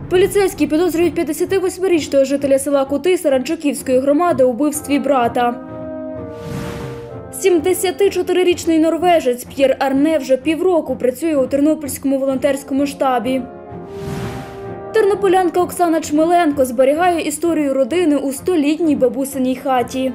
Поліцейські підозрюють 58-річного жителя села Кути Саранчаківської громади у вбивстві брата. 74-річний норвежець П'єр Арне вже півроку працює у Тернопільському волонтерському штабі. Тернополянка Оксана Чмеленко зберігає історію родини у 100-літній бабусиній хаті.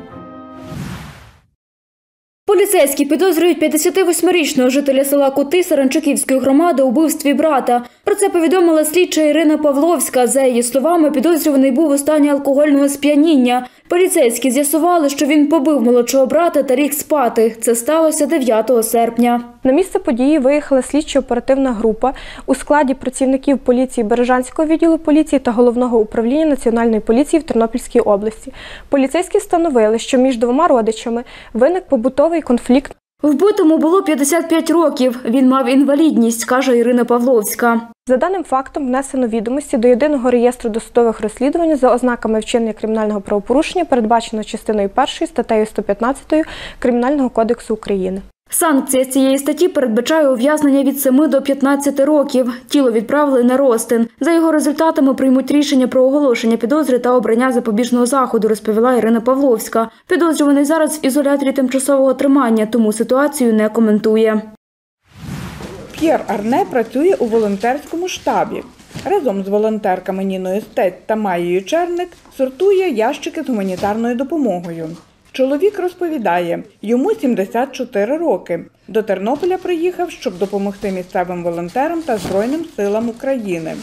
Поліцейські підозрюють 58-річного жителя села Кути Саранчаківської громади у вбивстві брата. Про це повідомила слідча Ірина Павловська. За її словами, підозрюваний був у стані алкогольного сп'яніння. Поліцейські з'ясували, що він побив молодшого брата та ліг спати. Це сталося 9 серпня. На місце події виїхала слідчо-оперативна група у складі працівників поліції Бережанського відділу поліції та Головного управління Національної поліції в Тернопільській області. Поліцейські встановили, що між двома родичами виник побутовий конфлікт. Вбитому було 55 років. Він мав інвалідність, каже Ірина Павловська. За даним фактом внесено відомості до Єдиного реєстру досудових розслідувань за ознаками вчинення кримінального правопорушення, передбачено частиною 1 статтею 115 Кримінального кодексу України. Санкція цієї статті передбачає ув'язнення від 7 до 15 років. Тіло відправили на розтин. За його результатами приймуть рішення про оголошення підозри та обрання запобіжного заходу, розповіла Ірина Павловська. Підозрюваний зараз в ізоляторі тимчасового тримання, тому ситуацію не коментує. П'єр Арне працює у волонтерському штабі. Разом з волонтерками Ніною Стець та Маєю Черник сортує ящики з гуманітарною допомогою. Чоловік розповідає, йому 74 роки. До Тернополя приїхав, щоб допомогти місцевим волонтерам та Збройним силам України.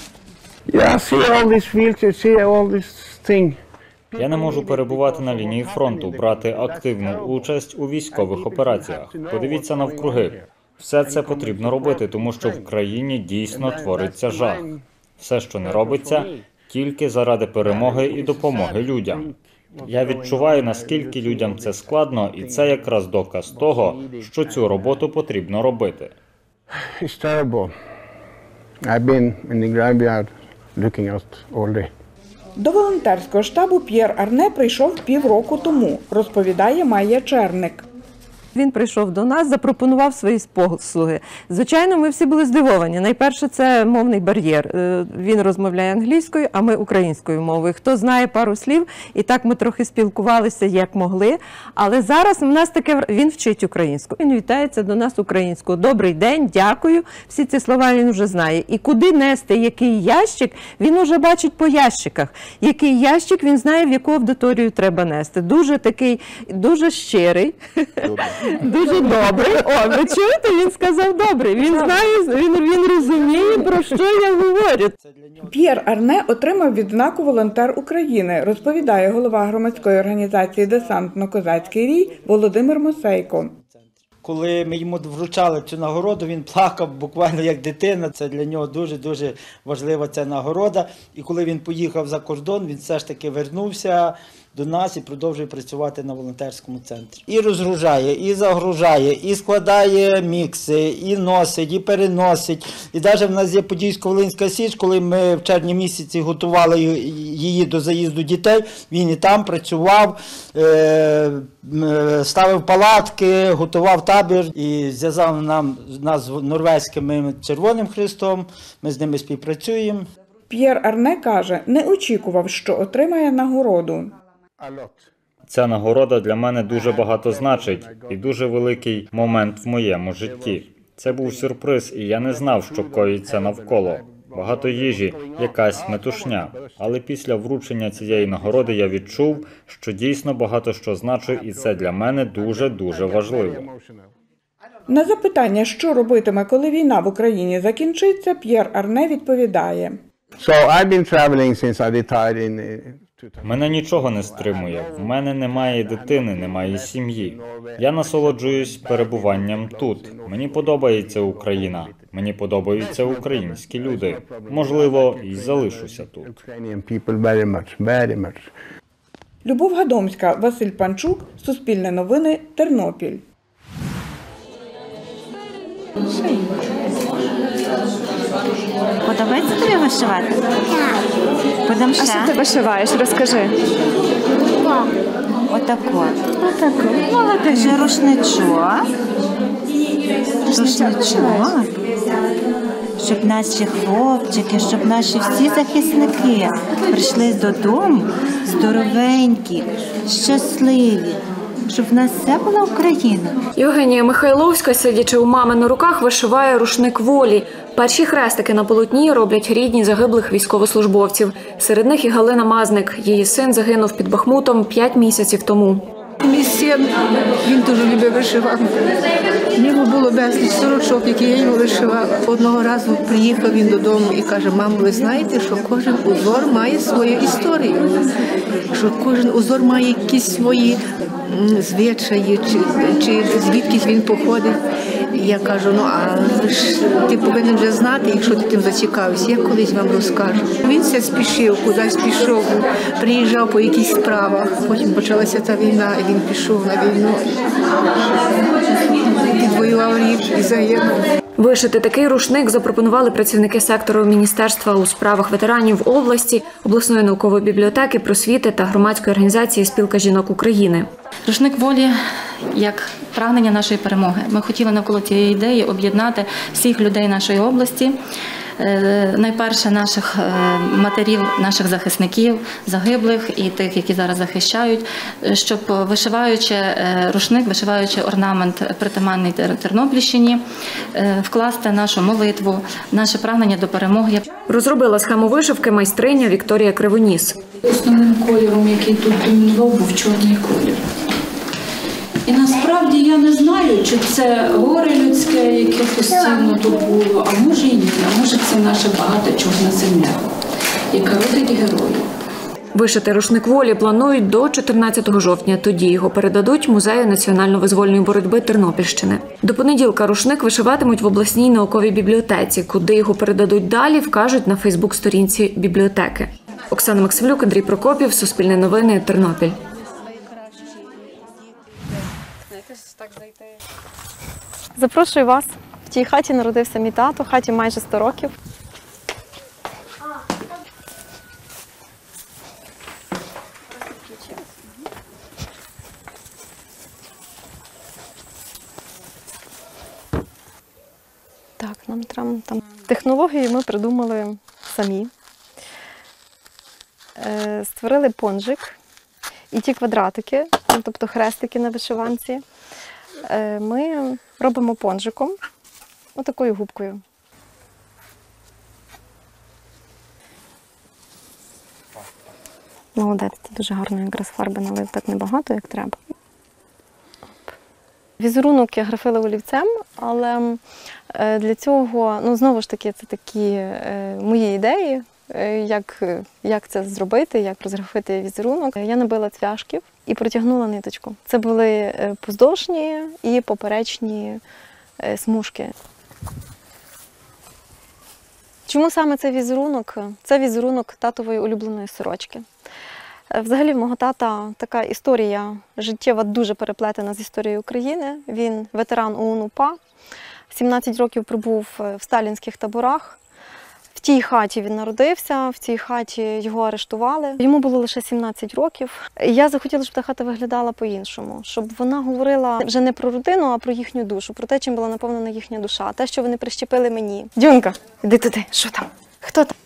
Я не можу перебувати на лінії фронту, брати активну участь у військових операціях. Подивіться навкруги. Все це потрібно робити, тому що в країні дійсно твориться жах. Все, що не робиться, тільки заради перемоги і допомоги людям. Я відчуваю, наскільки людям це складно, і це якраз доказ того, що цю роботу потрібно робити. До волонтерського штабу П'єр Арне прийшов півроку тому, розповідає Майя Черник. Він прийшов до нас, запропонував свої послуги. Звичайно, ми всі були здивовані. Найперше, це мовний бар'єр. Він розмовляє англійською, а ми українською мовою. Хто знає пару слів, і так ми трохи спілкувалися, як могли. Але зараз у нас таке, він вчить українську. Він вітається до нас українською. Добрий день, дякую. Всі ці слова він вже знає. І куди нести, який ящик, він вже бачить по ящиках. Який ящик, він знає, в яку аудиторію треба нести. Дуже такий, дуже щирий. Дуже добрий. О, ви чуєте? Він сказав добрий. Він знає, він розуміє, про що я говорю. П'єр Арне отримав відзнаку «Волонтер України», розповідає голова громадської організації «Десантно-козацький рій» Володимир Мосейко. Коли ми йому вручали цю нагороду, він плакав буквально як дитина. Це для нього дуже-дуже важлива ця нагорода. І коли він поїхав за кордон, він все ж таки вернувся до нас і продовжує працювати на волонтерському центрі. І розгружає, і загружає, і складає мікси, і носить, і переносить. І навіть в нас є Подільсько-Волинська Січ, коли ми в червні місяці готували її до заїзду дітей, він і там працював, ставив палатки, готував табір і зв'язав нас з норвезьким Червоним Хрестом, ми з ними співпрацюємо. П'єр Арне каже, не очікував, що отримає нагороду. Ця нагорода для мене дуже багато значить і дуже великий момент в моєму житті. Це був сюрприз, і я не знав, що коїться навколо. Багато їжі, якась метушня. Але після вручення цієї нагороди я відчув, що дійсно багато що значу, і це для мене дуже-дуже важливо. На запитання, що робитиме, коли війна в Україні закінчиться, П'єр Арне відповідає. Мене нічого не стримує. В мене немає дитини, немає сім'ї. Я насолоджуюсь перебуванням тут. Мені подобається Україна. Мені подобаються українські люди. Можливо, і залишуся тут. Любов Гадомська, Василь Панчук, Суспільне новини, Тернопіль. Подобається тобі вишивати? Так. А що ти вишиваєш? Розкажи. Так. Отако. Молодець. Рушничок. Рушничок. щоб наші хлопчики, щоб наші всі захисники прийшли додому здоровенькі, щасливі, щоб в нас все була Україна. Євгенія Михайловська, сидячи у мами на руках, вишиває рушник волі. Перші хрестики на полотні роблять рідні загиблих військовослужбовців. Серед них і Галина Мазник. Її син загинув під Бахмутом 5 місяців тому. Мій син, він дуже любив вишивати. В нього було безліч сорочок, які я його вишивала. Одного разу приїхав він додому і каже: мамо, ви знаєте, що кожен узор має свою історію, що кожен узор має якісь свої звичаї, чи звідкись він походить. І я кажу: ну, а ти повинен вже знати, якщо ти тим зацікавився, я колись вам розкажу. Він все спішив, кудись пішов, приїжджав по якихось справах. Потім почалася та війна, і він пішов на війну. Відвоював рік і загинув. Вишити такий рушник запропонували працівники сектору Міністерства у справах ветеранів області, обласної наукової бібліотеки, просвіти та громадської організації «Спілка жінок України». Рушник волі як прагнення нашої перемоги. Ми хотіли навколо цієї ідеї об'єднати всіх людей нашої області, найперше наших матерів, наших захисників, загиблих і тих, які зараз захищають, щоб вишиваючи рушник, вишиваючи орнамент притаманний Тернопільщині, вкласти нашу молитву, наше прагнення до перемоги. Розробила схему вишивки майстриня Вікторія Кривоніс. Основним кольором, який тут домінував, був чорний колір. І насправді я не знаю, чи це горе людське, яке постійно тут було, а може і ні, а може це наша багата чорна земля, яка родить героїв. Вишити рушник волі планують до 14 жовтня, тоді його передадуть Музею національно-визвольної боротьби Тернопільщини. До понеділка рушник вишиватимуть в обласній науковій бібліотеці, куди його передадуть далі, вкажуть на фейсбук-сторінці бібліотеки. Оксана Максимлюк, Андрій Прокопів, Суспільне новини, Тернопіль. Запрошую вас. В тій хаті народився мій тато, хаті майже 100 років. Так, нам треба там. Технологію ми придумали самі. Створили понжик і ті квадратики, тобто хрестики на вишиванці, ми робимо понжиком, отакою губкою. Молодець, дуже гарно якраз фарби налив, так небагато, як треба. Візерунок я графила олівцем, але для цього, ну, знову ж таки, це такі мої ідеї, як це зробити, як розграфити візерунок. Я набила цвяшків і протягнула ниточку. Це були поздовжні і поперечні смужки. Чому саме цей візерунок? Це візерунок татової улюбленої сорочки. Взагалі, в мого тата така історія життєва дуже переплетена з історією України. Він ветеран ОУН-УПА, 17 років пробув в сталінських таборах. В тій хаті він народився, в цій хаті його арештували. Йому було лише 17 років. Я захотіла, щоб та хата виглядала по-іншому, щоб вона говорила вже не про родину, а про їхню душу, про те, чим була наповнена їхня душа, те, що вони прищепили мені. Дюнка, іди туди, що там? Хто там?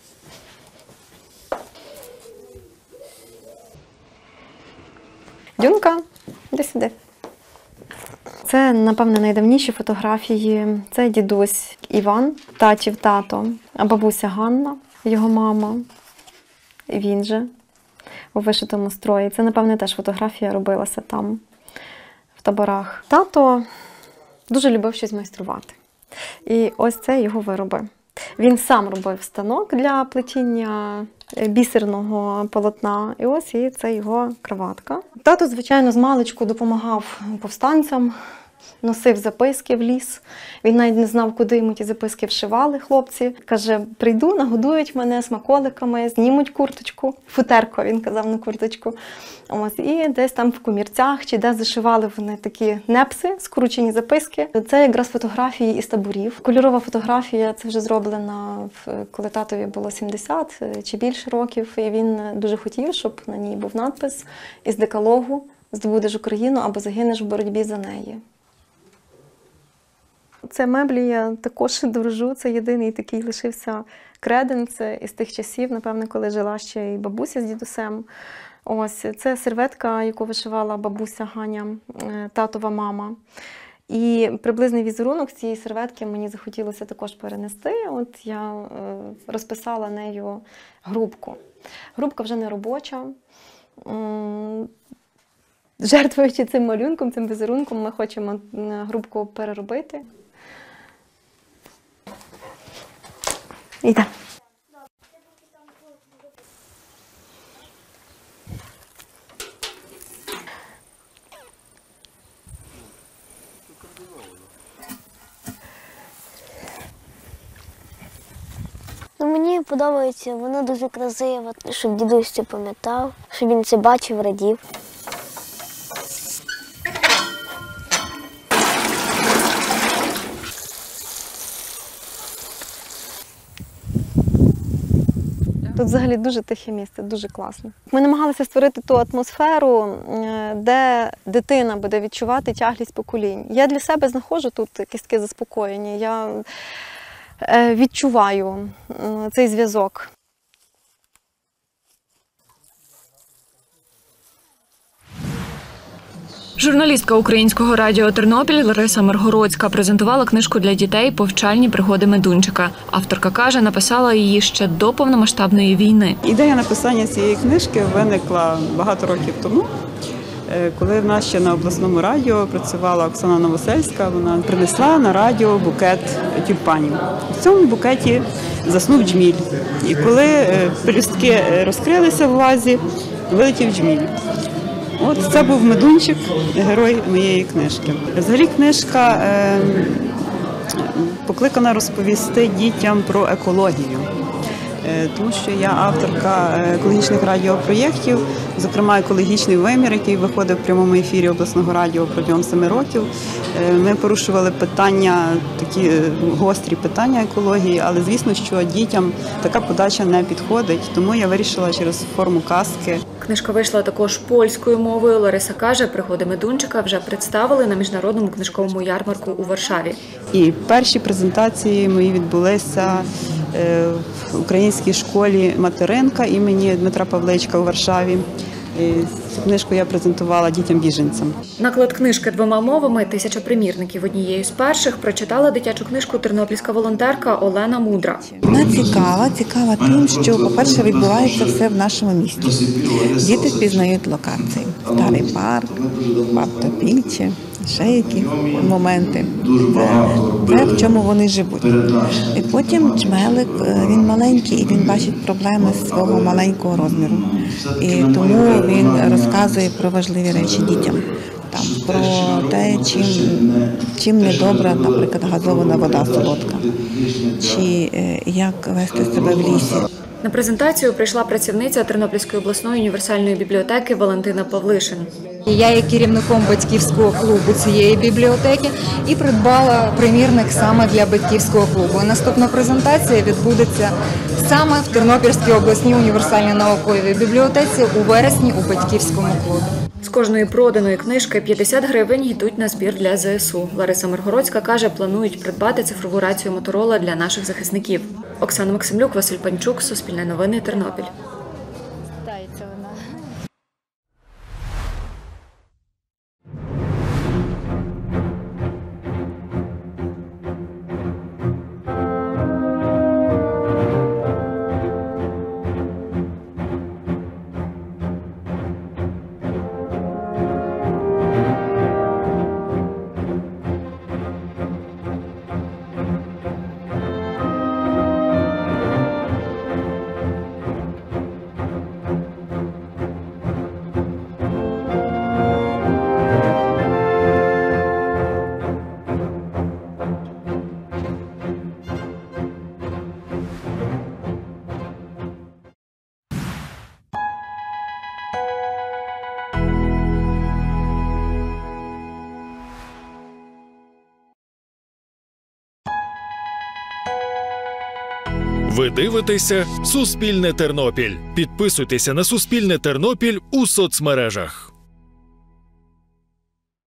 Дюнка, іди сюди. Це, напевне, найдавніші фотографії. Це дідусь Іван, татів тато, а бабуся Ганна, його мама, і він же у вишитому строї. Це, напевне, теж фотографія робилася там, в таборах. Тато дуже любив щось майструвати. І ось це його вироби. Він сам робив станок для плетіння бісерного полотна. І ось і це його краватка. Тато, звичайно, з маличку допомагав повстанцям, носив записки в ліс. Він навіть не знав, куди йому ті записки вшивали хлопці. Каже, прийду, нагодують мене смаколиками, знімуть курточку. Футерко, він казав, на курточку. Ось, і десь там в комірцях, чи де зашивали вони такі непси, скручені записки. Це якраз фотографії із таборів. Кольорова фотографія, це вже зроблена, коли татові було 70 чи більше років. І він дуже хотів, щоб на ній був надпис із декалогу: «Здобудеш Україну або загинеш в боротьбі за неї». Це меблі я також дружу, це єдиний такий лишився креденц із тих часів, напевне, коли жила ще і бабуся з дідусем. Ось, це серветка, яку вишивала бабуся Ганя, татова мама. І приблизний візерунок цієї серветки мені захотілося також перенести. От я розписала нею грубку. Грубка вже не робоча. Жертвуючи цим малюнком, цим візерунком, ми хочемо грубку переробити. Іде. Мені подобається, воно дуже красиво, щоб дідусь це пам'ятав, щоб він це бачив, радів. Тут взагалі дуже тихе місце, дуже класно. Ми намагалися створити ту атмосферу, де дитина буде відчувати тяглість поколінь. Я для себе знаходжу тут якесь таке заспокоєння. Я відчуваю цей зв'язок. Журналістка Українського радіо Тернопіль Лариса Миргородська презентувала книжку для дітей «Повчальні пригоди Медунчика». Авторка каже, написала її ще до повномасштабної війни. Ідея написання цієї книжки виникла багато років тому, коли в нас ще на обласному радіо працювала Оксана Новосельська. Вона принесла на радіо букет тюльпанів. В цьому букеті заснув джміль. І коли пелюстки розкрилися в вазі, вилетів джміль. От це був Медунчик, герой моєї книжки. Взагалі книжка покликана розповісти дітям про екологію. Тому що я авторка екологічних радіопроєктів, зокрема «Екологічний вимір», який виходив в прямому ефірі обласного радіо протягом 7 років. Ми порушували питання, такі гострі питання екології, але звісно, що дітям така подача не підходить, тому я вирішила через форму казки. Книжка вийшла також польською мовою. Лариса каже, пригоди Медунчика вже представили на міжнародному книжковому ярмарку у Варшаві. І перші презентації мої відбулися в українській школі «Материнка» імені Дмитра Павличка у Варшаві. Цю книжку я презентувала дітям-біженцям. Наклад книжки 2 мовами, 1000 примірників. Однією з перших прочитала дитячу книжку тернопільська волонтерка Олена Мудра. Вона цікава тим, що, по-перше, відбувається все в нашому місті. Діти впізнають локації. Старий парк, Топільче, ще які моменти. Це в чому вони живуть. І потім Джмелик, він маленький і він бачить проблеми свого маленького розміру. І тому він розказує про важливі речі дітям. Там, про те, чим недобра, наприклад, газована вода солодка, чи як вести себе в лісі. На презентацію прийшла працівниця Тернопільської обласної універсальної бібліотеки Валентина Павлишин. Я є керівником батьківського клубу цієї бібліотеки і придбала примірник саме для батьківського клубу. Наступна презентація відбудеться саме в Тернопільській обласній універсальній науковій бібліотеці у вересні у батьківському клубі. З кожної проданої книжки 50 гривень йдуть на збір для ЗСУ. Лариса Миргородська каже, планують придбати цифрову рацію Моторола для наших захисників. Оксана Максимлюк, Василь Панчук, Суспільне новини, Тернопіль. Ви дивитеся «Суспільне Тернопіль». Підписуйтеся на «Суспільне Тернопіль» у соцмережах.